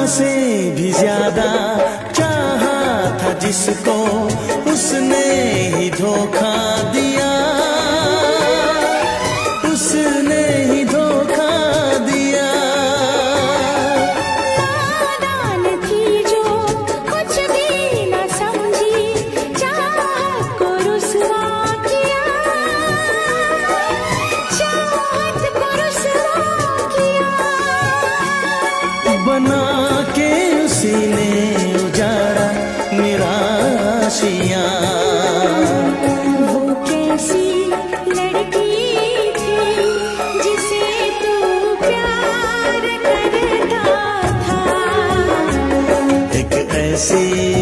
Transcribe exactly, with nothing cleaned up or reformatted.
से भी ज्यादा चाहा था जिसको, उसने ही धोखा दिया, उसने ही धोखा दिया। नादान थी जो कुछ भी न समझी, चाहत को रुसवा किया, चाहत को रुसवा किया। बना के उसी ने उजाड़ा मेरा आशियाँ। वो कैसी लड़की थी जिसे तू प्यार करता था, एक ऐसी